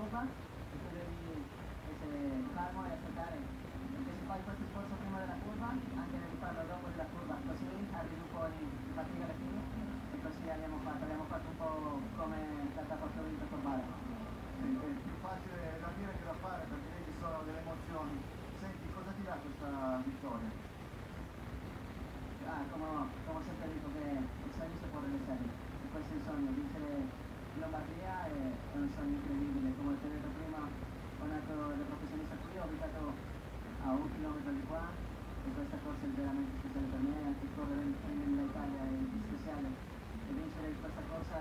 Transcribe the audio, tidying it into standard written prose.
curva e tu devi essere calmo e aspettare, perché se fai questo sforzo prima della curva, anche devi farlo dopo della curva, così arrivi un po' di fatica alla fine e così abbiamo fatto un po' come la tappa che ho vinto per Bala. Sì, è più facile da dire che da fare perché lì ci sono delle emozioni. Senti, cosa ti dà questa vittoria? Come ho sempre detto che il sogno si può realizzare, e questo è il sogno, vincere in Lombardia è un sogno incredibile, come ti ho detto prima, ho nato da professionista qui, ho abitato a 1 chilometro di qua e questa corsa è veramente speciale per me, anche correre in Italia è speciale e vincere questa corsa